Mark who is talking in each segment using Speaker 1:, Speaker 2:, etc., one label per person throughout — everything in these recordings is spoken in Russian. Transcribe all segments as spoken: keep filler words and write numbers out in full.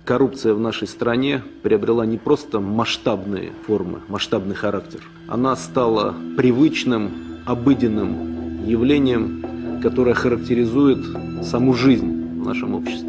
Speaker 1: коррупция в нашей стране приобрела не просто масштабные формы, масштабный характер. Она стала привычным, обыденным явлением, которое характеризует саму жизнь в нашем обществе.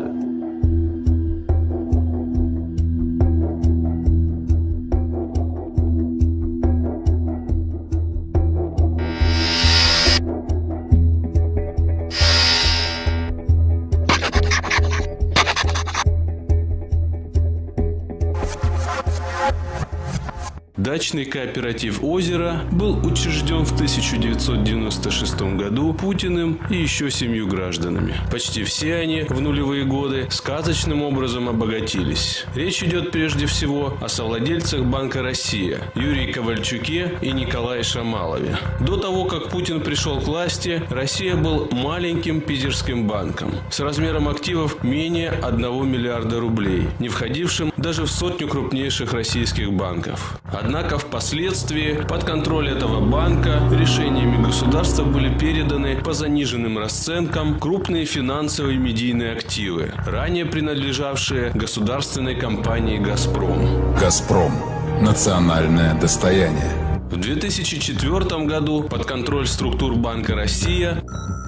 Speaker 2: Дачный кооператив «Озеро» был учрежден в тысяча девятьсот девяносто шестом году Путиным и еще семью гражданами. Почти все они в нулевые годы сказочным образом обогатились. Речь идет прежде всего о совладельцах Банка «Россия» Юрии Ковальчуке и Николае Шамалове. До того, как Путин пришел к власти, «Россия» был маленьким питерским банком с размером активов менее одного миллиарда рублей, не входившим даже в сотню крупнейших российских банков. Однако впоследствии под контроль этого банка решениями государства были переданы по заниженным расценкам крупные финансовые и медийные активы, ранее принадлежавшие государственной компании «Газпром».
Speaker 3: «Газпром» – национальное достояние.
Speaker 2: В две тысячи четвёртом году под контроль структур Банка «Россия»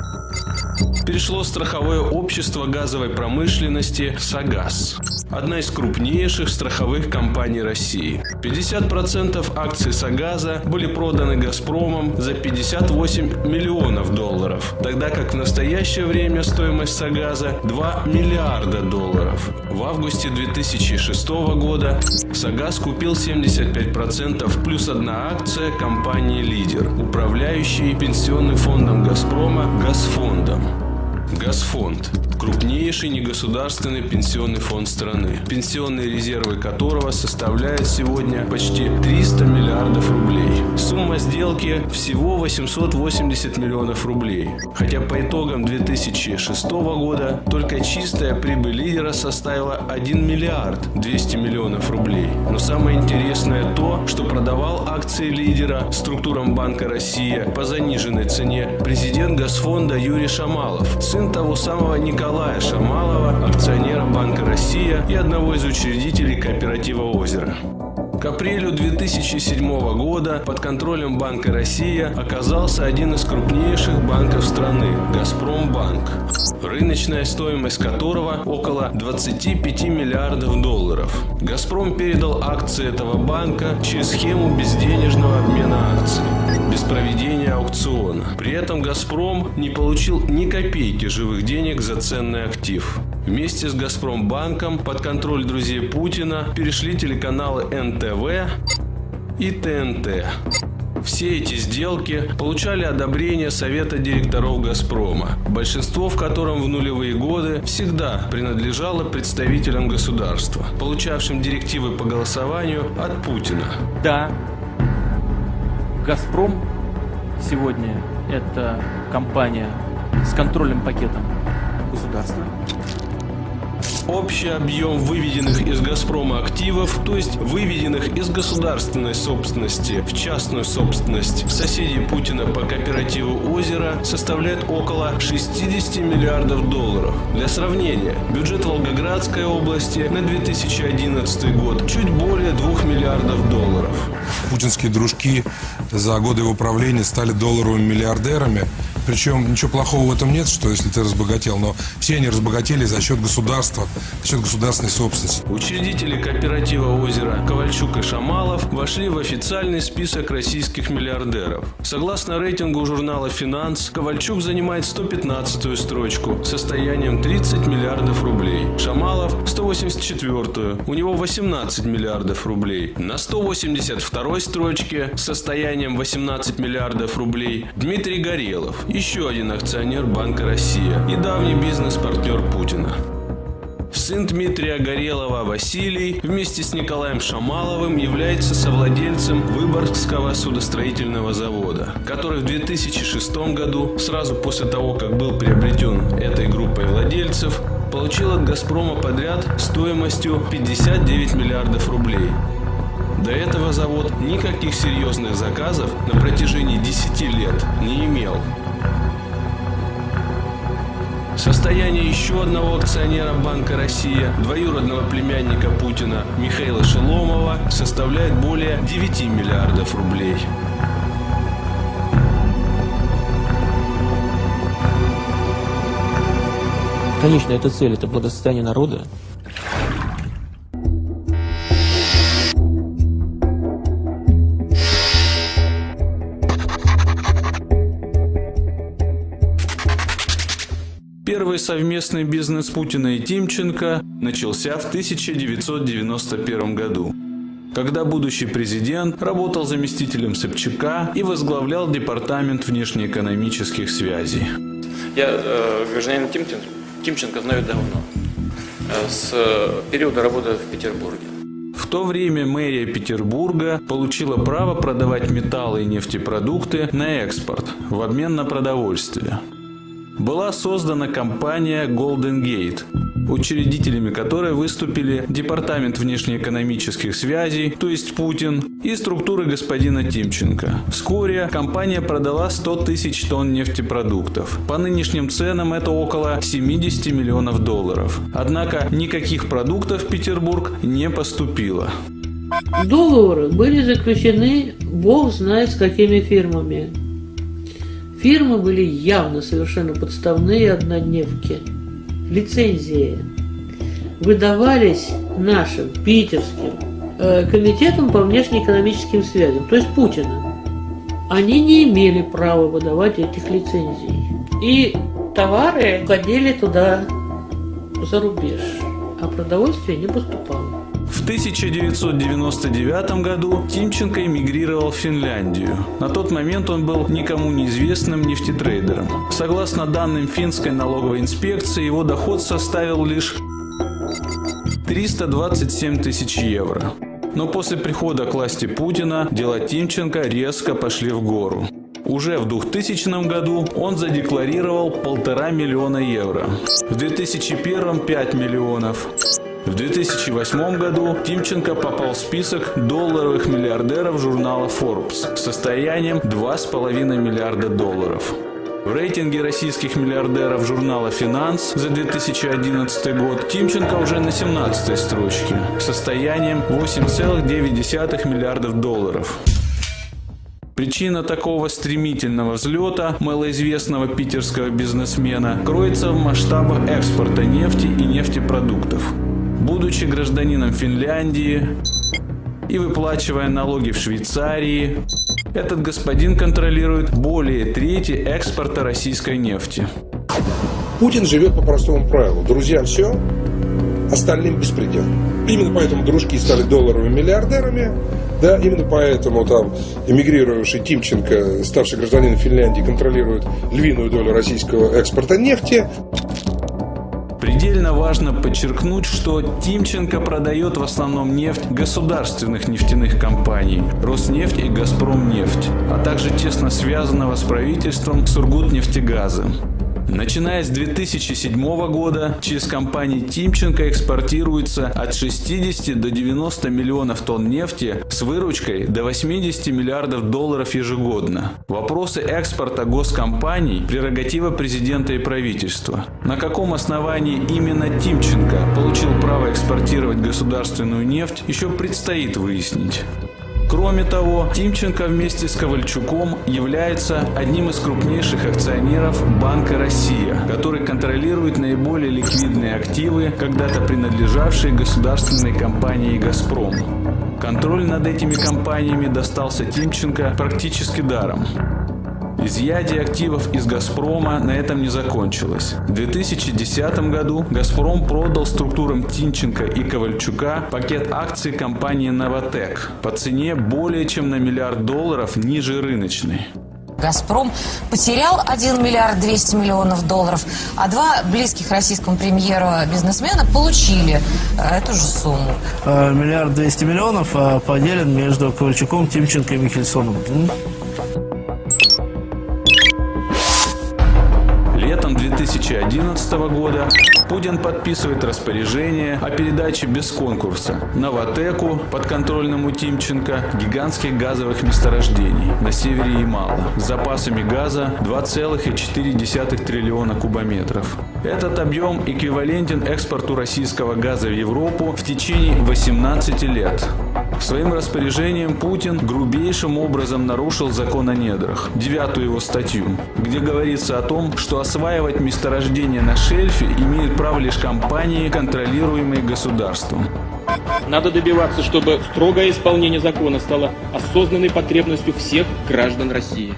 Speaker 2: перешло страховое общество газовой промышленности «Согаз», одна из крупнейших страховых компаний России. пятьдесят процентов акций «Согаза» были проданы «Газпромом» за пятьдесят восемь миллионов долларов, тогда как в настоящее время стоимость «Согаза» – два миллиарда долларов. В августе две тысячи шестого года «Согаз» купил семьдесят пять процентов плюс одна акция компании «Лидер», управляющей пенсионным фондом «Газпрома» «Газфондом». Газфонд – крупнейший негосударственный пенсионный фонд страны, пенсионные резервы которого составляют сегодня почти триста миллиардов рублей. Сумма сделки всего восемьсот восемьдесят миллионов рублей, хотя по итогам две тысячи шестого года только чистая прибыль «Лидера» составила один миллиард двести миллионов рублей. Но самое интересное то, что продавал акции «Лидера» структурам Банка «Россия» по заниженной цене президент Газфонда Юрий Шамалов, сын того самого Николая Шамалова, акционера Банка «Россия» и одного из учредителей кооператива «Озеро». К апрелю две тысячи седьмого года под контролем Банка «Россия» оказался один из крупнейших банков страны – «Газпромбанк», рыночная стоимость которого около двадцати пяти миллиардов долларов. «Газпром» передал акции этого банка через схему безденежного обмена акций, без проведения аукциона. При этом «Газпром» не получил ни копейки живых денег за ценный актив. Вместе с «Газпромбанком» под контроль друзей Путина перешли телеканалы эн тэ вэ и тэ эн тэ. Все эти сделки получали одобрение Совета директоров «Газпрома», большинство в котором в нулевые годы всегда принадлежало представителям государства, получавшим директивы по голосованию от Путина.
Speaker 4: Да, «Газпром» сегодня это компания с контрольным пакетом государства.
Speaker 2: Общий объем выведенных из «Газпрома» активов, то есть выведенных из государственной собственности в частную собственность соседей Путина по кооперативу «Озеро», составляет около шестидесяти миллиардов долларов. Для сравнения, бюджет Волгоградской области на две тысячи одиннадцатый год чуть более двух миллиардов долларов.
Speaker 5: Путинские дружки за годы его правления стали долларовыми миллиардерами. Причем ничего плохого в этом нет, что если ты разбогател, но все они разбогатели за счет государства, за счет государственной собственности.
Speaker 2: Учредители кооператива «Озеро» Ковальчук и Шамалов вошли в официальный список российских миллиардеров. Согласно рейтингу журнала «Финанс», Ковальчук занимает сто пятнадцатую строчку с состоянием тридцать миллиардов рублей. Шамалов – сто восемьдесят четвёртую, у него восемнадцать миллиардов рублей. На сто восемьдесят второй строчке с состоянием восемнадцать миллиардов рублей Дмитрий Горелов, еще один акционер Банка «Россия» и давний бизнес-партнер Путина. Сын Дмитрия Горелова Василий вместе с Николаем Шамаловым является совладельцем Выборгского судостроительного завода, который в две тысячи шестом году, сразу после того, как был приобретен этой группой владельцев, получил от «Газпрома» подряд стоимостью пятьдесят девять миллиардов рублей. До этого завод никаких серьезных заказов на протяжении десяти лет не имел. Состояние еще одного акционера Банка «Россия», двоюродного племянника Путина Михаила Шеломова, составляет более девяти миллиардов рублей.
Speaker 4: Конечно, эта цель – это благосостояние народа.
Speaker 2: Первый совместный бизнес Путина и Тимченко начался в тысяча девятьсот девяносто первом году, когда будущий президент работал заместителем Собчака и возглавлял департамент внешнеэкономических связей.
Speaker 6: Я э, гражданина Тимченко, Тимченко знаю давно, э, с э, периода работы в Петербурге.
Speaker 2: В то время мэрия Петербурга получила право продавать металлы и нефтепродукты на экспорт в обмен на продовольствие. Была создана компания Golden Gate, учредителями которой выступили Департамент внешнеэкономических связей, то есть Путин, и структуры господина Тимченко. Вскоре компания продала сто тысяч тонн нефтепродуктов. По нынешним ценам это около семидесяти миллионов долларов. Однако никаких продуктов в Петербург не поступило.
Speaker 7: Договоры были заключены бог знает с какими фирмами. Фирмы были явно совершенно подставные однодневки. Лицензии выдавались нашим питерским э, комитетом по внешнеэкономическим связям, то есть Путина. Они не имели права выдавать этих лицензий. И товары уходили туда, за рубеж, а продовольствие не поступало.
Speaker 2: В тысяча девятьсот девяносто девятом году Тимченко эмигрировал в Финляндию. На тот момент он был никому неизвестным нефтетрейдером. Согласно данным финской налоговой инспекции, его доход составил лишь триста двадцать семь тысяч евро. Но после прихода к власти Путина дела Тимченко резко пошли в гору. Уже в двухтысячном году он задекларировал полтора миллиона евро. В две тысячи первом – пять миллионов. В две тысячи восьмом году Тимченко попал в список долларовых миллиардеров журнала Forbes с состоянием два с половиной миллиарда долларов. В рейтинге российских миллиардеров журнала «Финанс» за две тысячи одиннадцатый год Тимченко уже на семнадцатой строчке с состоянием восемь целых девять десятых миллиардов долларов. Причина такого стремительного взлета малоизвестного питерского бизнесмена кроется в масштабах экспорта нефти и нефтепродуктов. Будучи гражданином Финляндии и выплачивая налоги в Швейцарии, этот господин контролирует более трети экспорта российской нефти.
Speaker 8: Путин живет по простому правилу. Друзьям все, остальным беспредел. Именно поэтому дружки стали долларовыми миллиардерами. Да, именно поэтому там эмигрировавший Тимченко, ставший гражданином Финляндии, контролирует львиную долю российского экспорта нефти.
Speaker 2: Предельно важно подчеркнуть, что Тимченко продает в основном нефть государственных нефтяных компаний «Роснефть» и «Газпромнефть», а также тесно связанного с правительством «Сургутнефтегаза». Начиная с две тысячи седьмого года через компании Тимченко экспортируется от шестидесяти до девяноста миллионов тонн нефти с выручкой до восьмидесяти миллиардов долларов ежегодно. Вопросы экспорта госкомпаний – прерогатива президента и правительства. На каком основании именно Тимченко получил право экспортировать государственную нефть, еще предстоит выяснить. Кроме того, Тимченко вместе с Ковальчуком является одним из крупнейших акционеров Банка «Россия», который контролирует наиболее ликвидные активы, когда-то принадлежавшие государственной компании «Газпром». Контроль над этими компаниями достался Тимченко практически даром. Изъятие активов из «Газпрома» на этом не закончилось. В две тысячи десятом году «Газпром» продал структурам Тимченко и Ковальчука пакет акций компании «Новатэк» по цене более чем на миллиард долларов ниже рыночной.
Speaker 9: «Газпром» потерял один миллиард двести миллионов долларов, а два близких российскому премьеру бизнесмена получили эту же сумму.
Speaker 10: Миллиард двести миллионов поделен между Ковальчуком, Тимченко и Михельсоном.
Speaker 2: Летом две тысячи одиннадцатого года Путин подписывает распоряжение о передаче без конкурса Новатэку, подконтрольному Тимченко, гигантских газовых месторождений на севере Ямала с запасами газа два целых четыре десятых триллиона кубометров. Этот объем эквивалентен экспорту российского газа в Европу в течение восемнадцати лет. Своим распоряжением Путин грубейшим образом нарушил закон о недрах, девятую его статью, где говорится о том, что осваивать месторождения на шельфе имеют право лишь компании, контролируемые государством.
Speaker 11: Надо добиваться, чтобы строгое исполнение закона стало осознанной потребностью всех граждан России.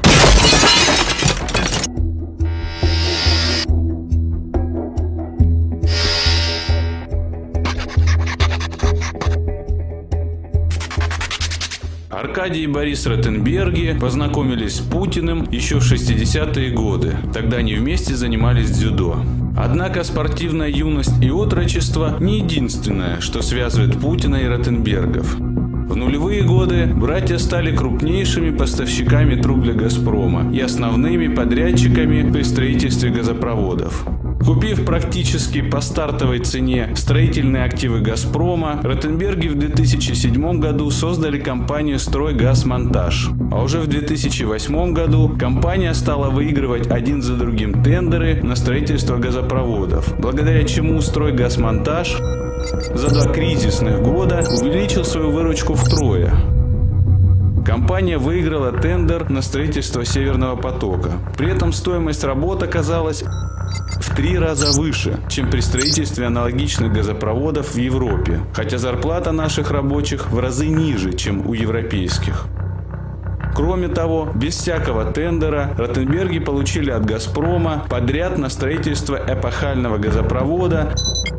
Speaker 2: Аркадий и Борис Ротенберги познакомились с Путиным еще в шестидесятые годы. Тогда они вместе занимались дзюдо. Однако спортивная юность и отрочество не единственное, что связывает Путина и Ротенбергов. В нулевые годы братья стали крупнейшими поставщиками труб для «Газпрома» и основными подрядчиками при строительстве газопроводов. Купив практически по стартовой цене строительные активы «Газпрома», Ротенберги в две тысячи седьмом году создали компанию «Стройгазмонтаж». А уже в две тысячи восьмом году компания стала выигрывать один за другим тендеры на строительство газопроводов, благодаря чему «Стройгазмонтаж» за два кризисных года увеличил свою выручку втрое. Компания выиграла тендер на строительство Северного потока. При этом стоимость работ оказалась в три раза выше, чем при строительстве аналогичных газопроводов в Европе, хотя зарплата наших рабочих в разы ниже, чем у европейских. Кроме того, без всякого тендера Ротенберги получили от «Газпрома» подряд на строительство эпохального газопровода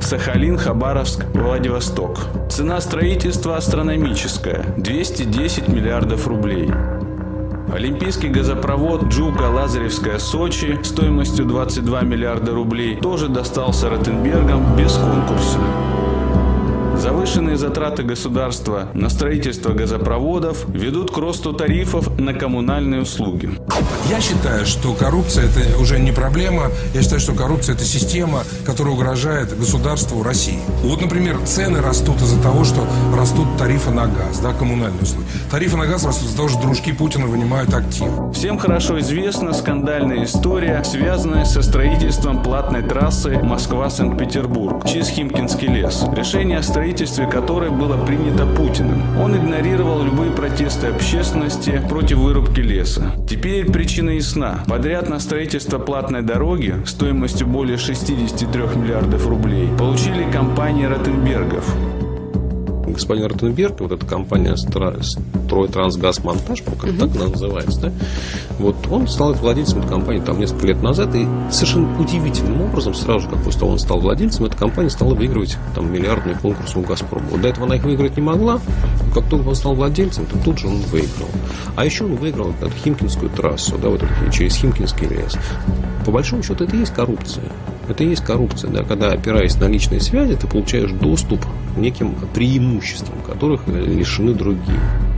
Speaker 2: Сахалин-Хабаровск-Владивосток. Цена строительства астрономическая – двести десять миллиардов рублей. Олимпийский газопровод Джука-Лазаревская-Сочи стоимостью двадцать два миллиарда рублей тоже достался Ротенбергам без конкурса. Завышенные затраты государства на строительство газопроводов ведут к росту тарифов на коммунальные услуги.
Speaker 5: Я считаю, что коррупция – это уже не проблема. Я считаю, что коррупция – это система, которая угрожает государству России. Вот, например, цены растут из-за того, что растут тарифы на газ, да, коммунальные услуги. Тарифы на газ растут из-за того, что дружки Путина вынимают активы.
Speaker 2: Всем хорошо известна скандальная история, связанная со строительством платной трассы Москва-Санкт-Петербург через Химкинский лес. Решение о строительстве которой было принято Путиным. Он игнорировал любые протесты общественности против вырубки леса. Теперь причина ясна. Подряд на строительство платной дороги стоимостью более шестидесяти трёх миллиардов рублей получили компании Ротенбергов.
Speaker 12: Господин Ротенберг, вот эта компания «Стройтрансгазмонтаж», как так она называется, да? Вот он стал владельцем этой компании там несколько лет назад, и совершенно удивительным образом, сразу же, как после того он стал владельцем, эта компания стала выигрывать там миллиардные конкурсы у «Газпрома». Вот до этого она их выиграть не могла, но как только он стал владельцем, то тут же он выиграл. А еще он выиграл эту Химкинскую трассу, да, вот эту, через Химкинский лес. По большому счету, это и есть коррупция. Это и есть коррупция, да, когда, опираясь на личные связи, ты получаешь доступ к неким преимуществам, которых лишены другие.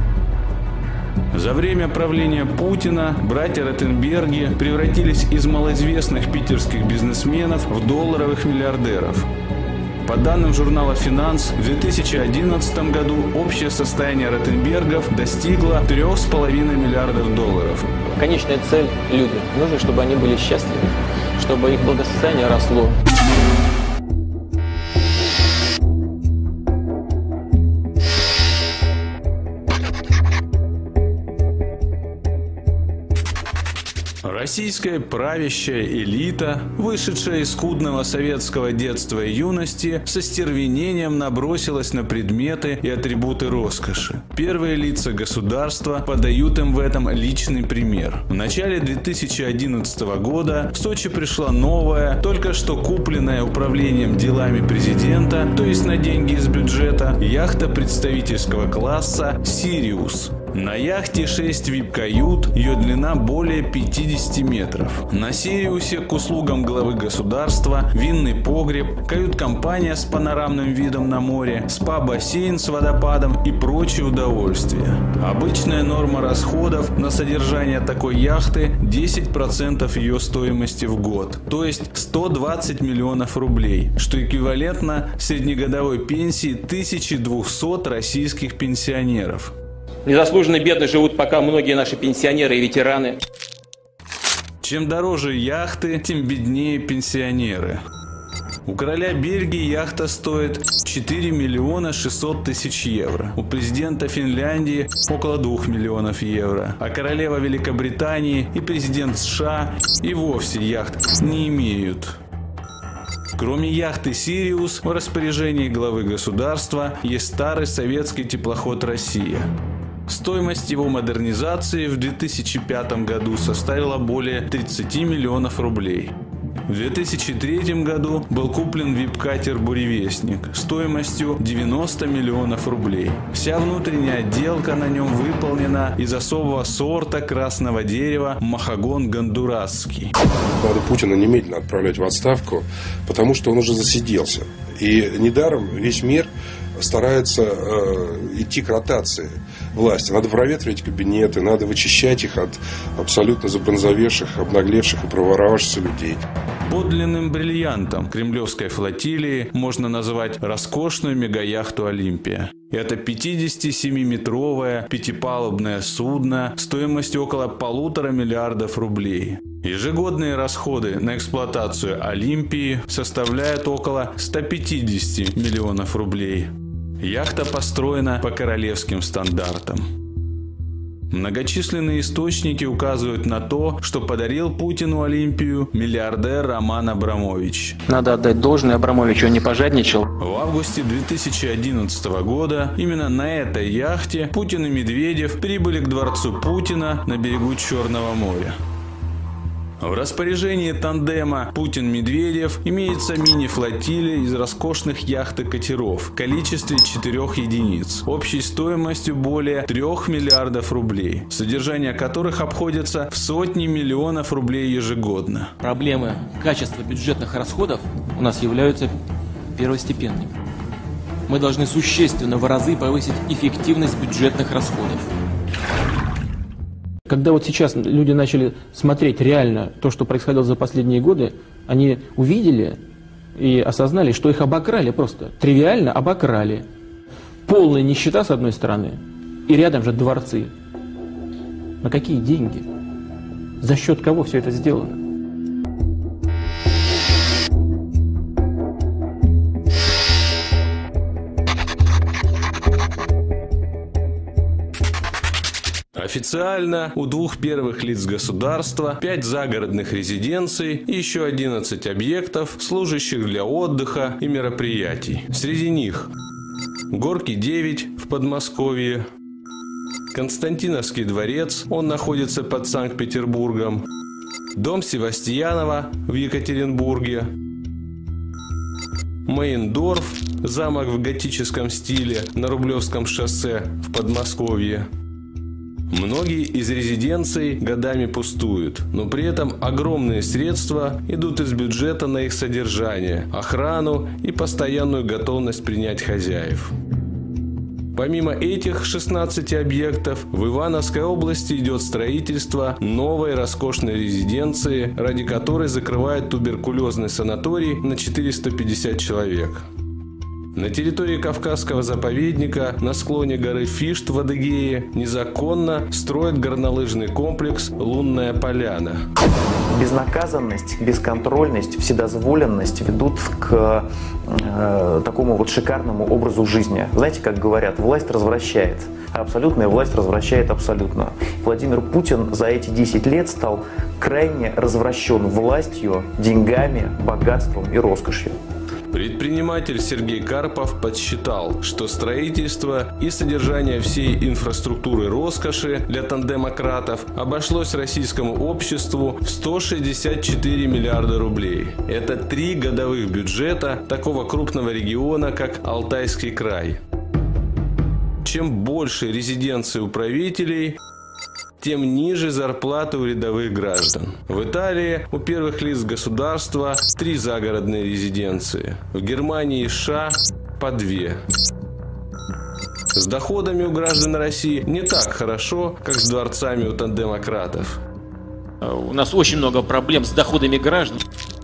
Speaker 2: За время правления Путина братья Ротенберги превратились из малоизвестных питерских бизнесменов в долларовых миллиардеров. По данным журнала «Финанс», в две тысячи одиннадцатом году общее состояние Ротенбергов достигло трёх с половиной миллиардов долларов.
Speaker 11: Конечная цель – люди. Нужно, чтобы они были счастливы, чтобы их благосостояние росло.
Speaker 2: Российская правящая элита, вышедшая из скудного советского детства и юности, со стервенением набросилась на предметы и атрибуты роскоши. Первые лица государства подают им в этом личный пример. В начале две тысячи одиннадцатого года в Сочи пришла новая, только что купленная управлением делами президента, то есть на деньги из бюджета, яхта представительского класса «Сириус». На яхте шесть вип-кают, ее длина более пятидесяти метров. На Сириусе к услугам главы государства винный погреб, кают-компания с панорамным видом на море, спа-бассейн с водопадом и прочие удовольствия. Обычная норма расходов на содержание такой яхты десять процентов ее стоимости в год, то есть сто двадцать миллионов рублей, что эквивалентно среднегодовой пенсии тысячи двухсот российских пенсионеров.
Speaker 11: Незаслуженно бедно живут пока многие наши пенсионеры и ветераны.
Speaker 2: Чем дороже яхты, тем беднее пенсионеры. У короля Бельгии яхта стоит четыре миллиона шестьсот тысяч евро. У президента Финляндии около двух миллионов евро. А королева Великобритании и президент США и вовсе яхт не имеют. Кроме яхты «Сириус», в распоряжении главы государства есть старый советский теплоход «Россия». Стоимость его модернизации в две тысячи пятом году составила более тридцати миллионов рублей. В две тысячи третьем году был куплен вип-катер «Буревестник» стоимостью девяносто миллионов рублей. Вся внутренняя отделка на нем выполнена из особого сорта красного дерева махагон гондурасский.
Speaker 8: Надо Путина немедленно отправлять в отставку, потому что он уже засиделся. И недаром весь мир старается э, идти к ротации власти. Надо проветривать кабинеты, надо вычищать их от абсолютно забронзовевших, обнаглевших и проворовавшихся людей.
Speaker 2: Подлинным бриллиантом кремлевской флотилии можно назвать роскошную мегаяхту «Олимпия». Это пятидесятисемиметровое пятипалубное судно стоимостью около полутора миллиардов рублей. Ежегодные расходы на эксплуатацию «Олимпии» составляют около ста пятидесяти миллионов рублей. Яхта построена по королевским стандартам. Многочисленные источники указывают на то, что подарил Путину «Олимпию» миллиардер Роман Абрамович.
Speaker 4: Надо отдать должное Абрамовичу, он не пожадничал.
Speaker 2: В августе две тысячи одиннадцатого года именно на этой яхте Путин и Медведев прибыли к дворцу Путина на берегу Черного моря. В распоряжении тандема Путин-Медведев имеется мини-флотилия из роскошных яхт и катеров в количестве четырех единиц, общей стоимостью более трех миллиардов рублей, содержание которых обходится в сотни миллионов рублей ежегодно.
Speaker 4: Проблемы качества бюджетных расходов у нас являются первостепенными. Мы должны существенно в разы повысить эффективность бюджетных расходов. Когда вот сейчас люди начали смотреть реально то, что происходило за последние годы, они увидели и осознали, что их обокрали просто. Тривиально обокрали. Полная нищета с одной стороны, и рядом же дворцы. На какие деньги? За счет кого все это сделано?
Speaker 2: Официально у двух первых лиц государства пять загородных резиденций и еще одиннадцать объектов, служащих для отдыха и мероприятий. Среди них Горки девять в Подмосковье, Константиновский дворец, он находится под Санкт-Петербургом, дом Севастьянова в Екатеринбурге, Мейндорф, замок в готическом стиле на Рублевском шоссе в Подмосковье. Многие из резиденций годами пустуют, но при этом огромные средства идут из бюджета на их содержание, охрану и постоянную готовность принять хозяев. Помимо этих шестнадцати объектов, в Ивановской области идет строительство новой роскошной резиденции, ради которой закрывают туберкулезный санаторий на четыреста пятьдесят человек. На территории Кавказского заповедника на склоне горы Фишт в Адыгее незаконно строят горнолыжный комплекс «Лунная поляна».
Speaker 13: Безнаказанность, бесконтрольность, вседозволенность ведут к э, такому вот шикарному образу жизни. Знаете, как говорят, власть развращает, а абсолютная власть развращает абсолютно. Владимир Путин за эти десять лет стал крайне развращен властью, деньгами, богатством и роскошью.
Speaker 2: Предприниматель Сергей Карпов подсчитал, что строительство и содержание всей инфраструктуры роскоши для тандемократов обошлось российскому обществу в сто шестьдесят четыре миллиарда рублей. Это три годовых бюджета такого крупного региона, как Алтайский край. чем больше резиденции у правителей, тем ниже зарплаты у рядовых граждан. В Италии у первых лиц государства три загородные резиденции. В Германии и США по две. С доходами у граждан России не так хорошо, как с дворцами у демократов.
Speaker 11: У нас очень много проблем с доходами граждан.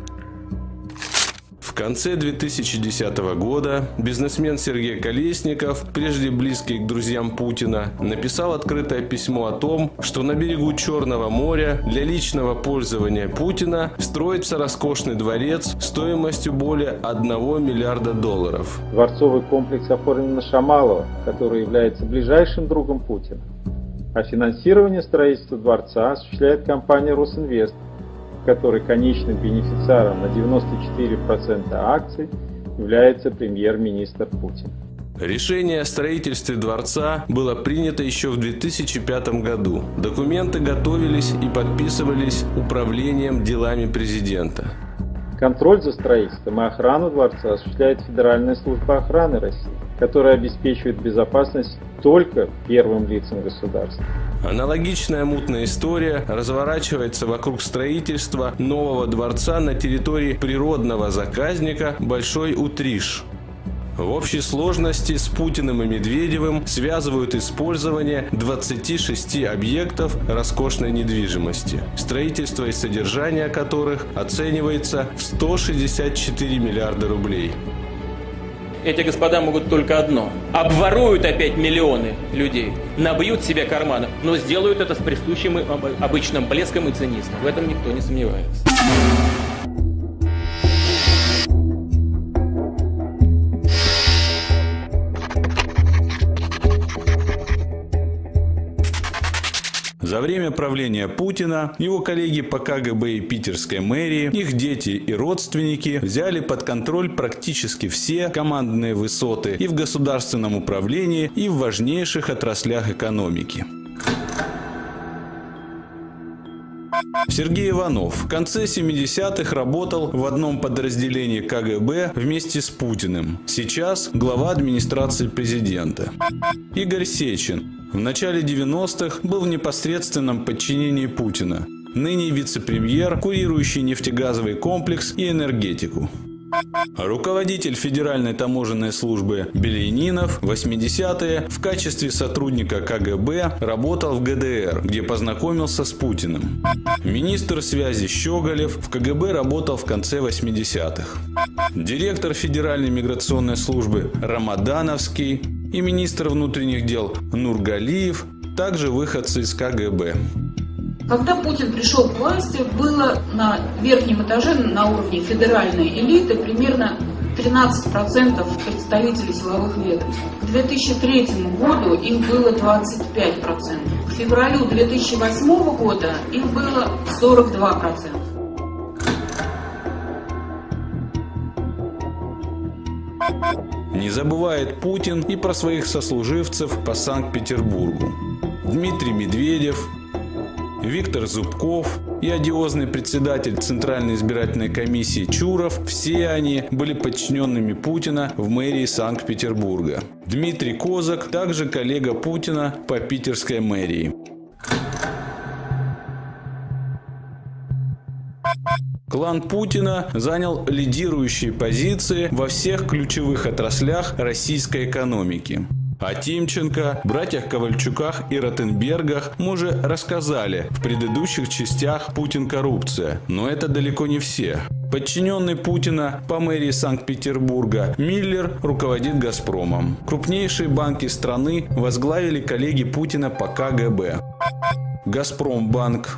Speaker 2: В конце две тысячи десятого года бизнесмен Сергей Колесников, прежде близкий к друзьям Путина, написал открытое письмо о том, что на берегу Черного моря для личного пользования Путина строится роскошный дворец стоимостью более одного миллиарда долларов.
Speaker 14: Дворцовый комплекс оформлен на Шамалова, который является ближайшим другом Путина. А финансирование строительства дворца осуществляет компания «Росинвест», в которой конечным бенефициаром на девяносто четыре процента акций является премьер-министр Путин.
Speaker 2: Решение о строительстве дворца было принято еще в две тысячи пятом году. Документы готовились и подписывались управлением делами президента.
Speaker 14: Контроль за строительством и охрану дворца осуществляет Федеральная служба охраны России, которая обеспечивает безопасность только первым лицам государства.
Speaker 2: Аналогичная мутная история разворачивается вокруг строительства нового дворца на территории природного заказника Большой Утриш. В общей сложности с Путиным и Медведевым связывают использование двадцати шести объектов роскошной недвижимости, строительство и содержание которых оценивается в сто шестьдесят четыре миллиарда рублей.
Speaker 11: Эти господа могут только одно. Обворуют опять миллионы людей, набьют себе карманы, но сделают это с присущим им обычным блеском и цинизмом. В этом никто не сомневается.
Speaker 2: За время правления Путина его коллеги по ка гэ бэ и питерской мэрии, их дети и родственники взяли под контроль практически все командные высоты и в государственном управлении, и в важнейших отраслях экономики. Сергей Иванов в конце семидесятых работал в одном подразделении ка гэ бэ вместе с Путиным. Сейчас глава администрации президента. Игорь Сечин в начале девяностых был в непосредственном подчинении Путина. Ныне вице-премьер, курирующий нефтегазовый комплекс и энергетику. Руководитель Федеральной таможенной службы Белянинов в восьмидесятые в качестве сотрудника ка гэ бэ работал в гэ дэ эр, где познакомился с Путиным. Министр связи Щеголев в ка гэ бэ работал в конце восьмидесятых. Директор Федеральной миграционной службы Рамадановский и министр внутренних дел Нургалиев также выходцы из ка гэ бэ.
Speaker 15: Когда Путин пришел к власти, было на верхнем этаже, на уровне федеральной элиты, примерно тринадцать процентов представителей силовых ведомств. К две тысячи третьему году их было двадцать пять процентов. К февралю две тысячи восьмого года их было сорок два процента.
Speaker 2: Не забывает Путин и про своих сослуживцев по Санкт-Петербургу. Дмитрий Медведев, Виктор Зубков и одиозный председатель Центральной избирательной комиссии Чуров – все они были подчиненными Путина в мэрии Санкт-Петербурга. Дмитрий Козак – также коллега Путина по питерской мэрии. Клан Путина занял лидирующие позиции во всех ключевых отраслях российской экономики. О Тимченко, братьях Ковальчуках и Ротенбергах мы уже рассказали в предыдущих частях «Путин. Коррупция». Но это далеко не все. Подчиненный Путина по мэрии Санкт-Петербурга Миллер руководит «Газпромом». Крупнейшие банки страны возглавили коллеги Путина по ка гэ бэ. «Газпромбанк»,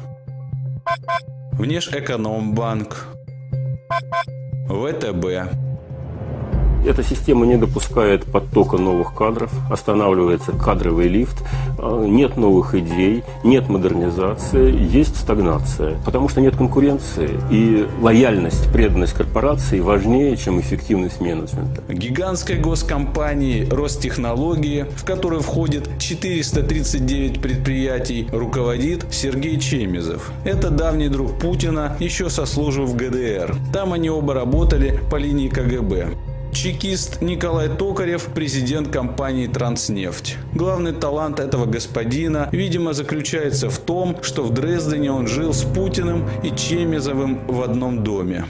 Speaker 2: Внешэкономбанк, вэ тэ бэ.
Speaker 16: Эта система не допускает подтока новых кадров, останавливается кадровый лифт, нет новых идей, нет модернизации, есть стагнация, потому что нет конкуренции, и лояльность, преданность корпорации важнее, чем эффективность менеджмента.
Speaker 2: Гигантской госкомпании Ростехнологии, в которую входит четыреста тридцать девять предприятий, руководит Сергей Чемизов. Это давний друг Путина, еще со службы в гэ дэ эр. Там они оба работали по линии ка гэ бэ.
Speaker 17: Чекист Николай Токарев, президент компании «Транснефть». Главный талант этого господина, видимо, заключается в том, что в Дрездене он жил с Путиным и Чемезовым в одном доме.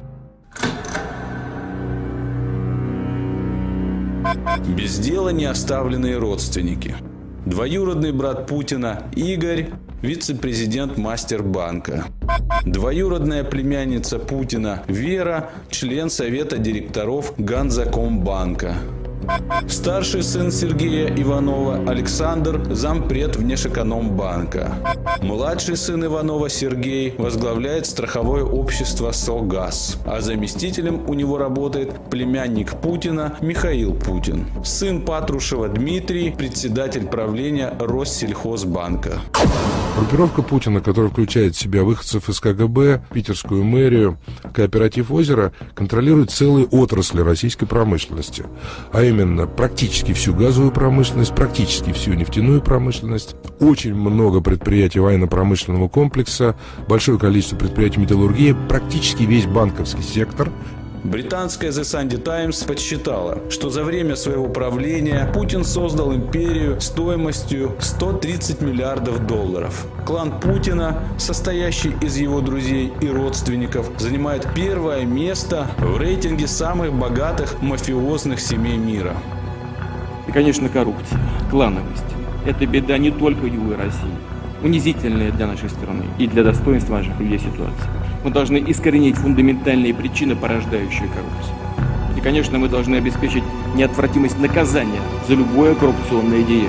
Speaker 17: Без дела не оставленные родственники. Двоюродный брат Путина Игорь, вице-президент Мастербанка. Двоюродная племянница Путина Вера, член совета директоров Ганзакомбанка. Старший сын Сергея Иванова Александр, зампред Внешэкономбанка. Младший сын Иванова Сергей возглавляет страховое общество «Согаз», а заместителем у него работает племянник Путина Михаил Путин. Сын Патрушева Дмитрий, председатель правления Россельхозбанка.
Speaker 5: Группировка Путина, которая включает в себя выходцев из ка гэ бэ, питерскую мэрию, кооператив «Озеро», контролирует целые отрасли российской промышленности, а именно практически всю газовую промышленность, практически всю нефтяную промышленность, очень много предприятий военно-промышленного комплекса, большое количество предприятий металлургии, практически весь банковский сектор.
Speaker 17: Британская The Sunday Times подсчитала, что за время своего правления Путин создал империю стоимостью сто тридцать миллиардов долларов. Клан Путина, состоящий из его друзей и родственников, занимает первое место в рейтинге самых богатых мафиозных семей мира.
Speaker 11: И, конечно, коррупция, клановость. Это беда не только Юга России, унизительная для нашей страны и для достоинства наших людей ситуации. Мы должны искоренить фундаментальные причины, порождающие коррупцию. И, конечно, мы должны обеспечить неотвратимость наказания за любое коррупционное деяние.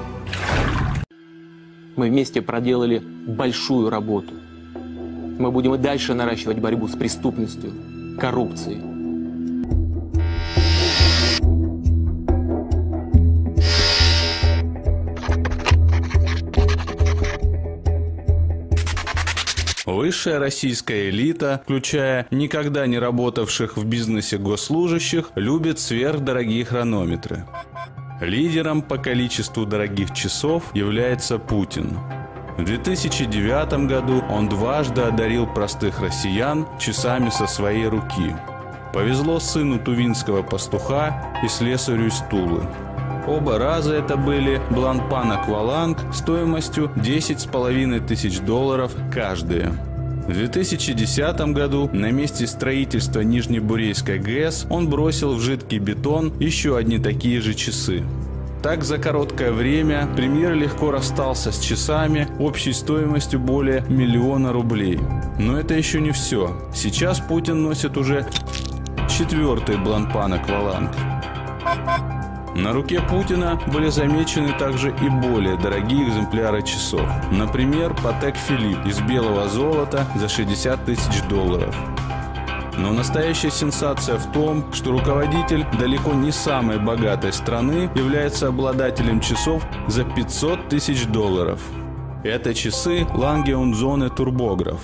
Speaker 4: Мы вместе проделали большую работу. Мы будем и дальше наращивать борьбу с преступностью, коррупцией.
Speaker 17: Высшая российская элита, включая никогда не работавших в бизнесе госслужащих, любит сверхдорогие хронометры. Лидером по количеству дорогих часов является Путин. В две тысячи девятом году он дважды одарил простых россиян часами со своей руки. Повезло сыну тувинского пастуха и слесарю из Тулы. Оба раза это были Бланпан Акваланг стоимостью десять с половиной тысяч долларов каждые. В две тысячи десятом году на месте строительства Нижнебурейской ГЭС он бросил в жидкий бетон еще одни такие же часы. Так за короткое время премьер легко расстался с часами общей стоимостью более миллиона рублей. Но это еще не все. Сейчас Путин носит уже четвертый Бланпан Акваланг. На руке Путина были замечены также и более дорогие экземпляры часов. Например, Patek Philippe из белого золота за шестьдесят тысяч долларов. Но настоящая сенсация в том, что руководитель далеко не самой богатой страны является обладателем часов за пятьсот тысяч долларов. Это часы Lange und Söhne Turbograph.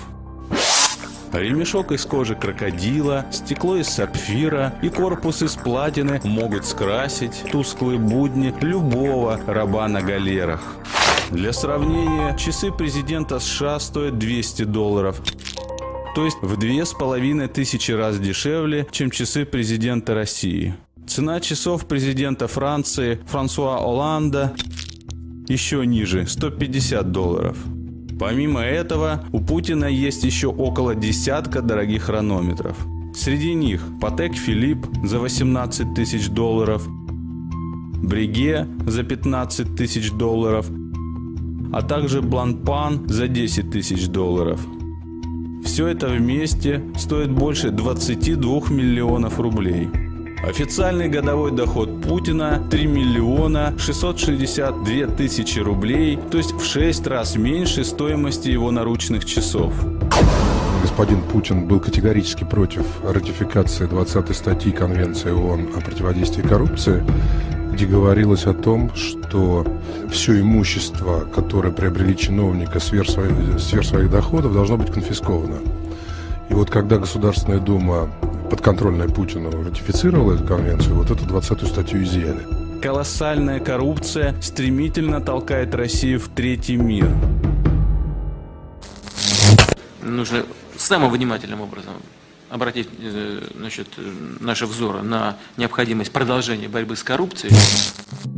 Speaker 17: Ремешок из кожи крокодила, стекло из сапфира и корпус из платины могут скрасить тусклые будни любого раба на галерах. Для сравнения, часы президента США стоят двести долларов, то есть в две с половиной тысячи раз дешевле, чем часы президента России. Цена часов президента Франции Франсуа Олланда еще ниже – сто пятьдесят долларов. Помимо этого, у Путина есть еще около десятка дорогих хронометров. Среди них Patek Philippe за восемнадцать тысяч долларов, Breguet за пятнадцать тысяч долларов, а также Blancpain за десять тысяч долларов. Все это вместе стоит больше двадцати двух миллионов рублей. Официальный годовой доход Путина три миллиона шестьсот шестьдесят две тысячи рублей, то есть в шесть раз меньше стоимости его наручных часов.
Speaker 5: Господин Путин был категорически против ратификации двадцатой статьи Конвенции ООН о противодействии коррупции, где говорилось о том, что все имущество, которое приобрели чиновника сверх своих, сверх своих доходов, должно быть конфисковано. И вот когда Государственная Дума, подконтрольная Путину, ратифицировала эту конвенцию, вот эту двадцатую статью изъяли.
Speaker 17: Колоссальная коррупция стремительно толкает Россию в третий мир.
Speaker 4: Нужно самым внимательным образом
Speaker 6: обратить значит, наши взоры на необходимость продолжения борьбы с коррупцией.